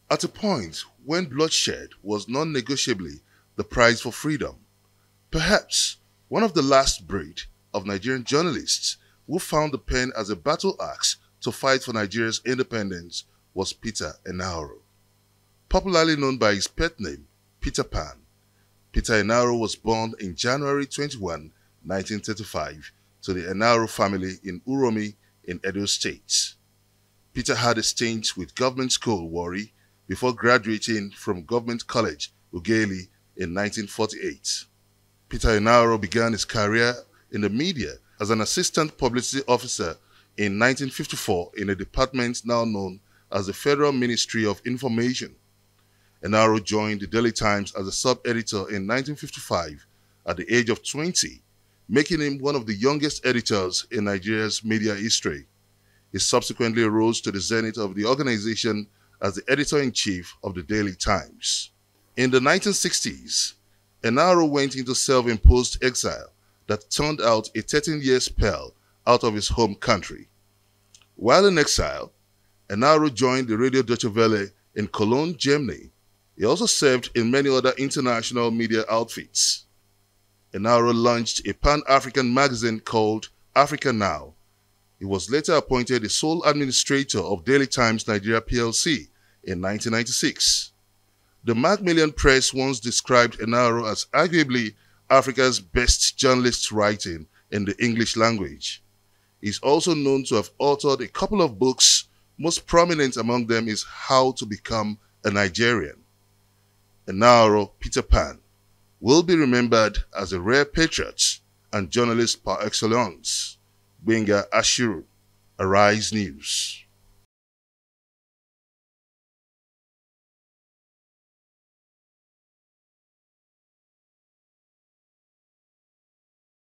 at a point when bloodshed was non-negotiably the price for freedom. Perhaps one of the last breed of Nigerian journalists who found the pen as a battle axe to fight for Nigeria's independence was Peter Enahoro. Popularly known by his pet name, Peter Pan, Peter Enahoro was born in January 21, 1935, to the Enahoro family in Uromi in Edo State. Peter had a stint with Government School Warri before graduating from Government College Ughelli in 1948. Peter Enahoro began his career in the media as an assistant publicity officer in 1954 in a department now known as the Federal Ministry of Information. Enahoro joined the Daily Times as a sub-editor in 1955 at the age of 20, making him one of the youngest editors in Nigeria's media history. He subsequently rose to the zenith of the organization as the editor-in-chief of the Daily Times. In the 1960s, Enahoro went into self-imposed exile that turned out a 13-year spell out of his home country. While in exile, Enahoro joined the Radio Deutsche Welle in Cologne, Germany. He also served in many other international media outfits. Enahoro launched a Pan-African magazine called Africa Now. He was later appointed the sole administrator of Daily Times Nigeria plc in 1996. The Macmillan Press once described Enahoro as arguably Africa's best journalist writing in the English language. He is also known to have authored a couple of books. Most prominent among them is How to Become a Nigerian. Enahoro Peter Pan will be remembered as a rare patriot and journalist par excellence. Gbenga Ashiru, Arise News.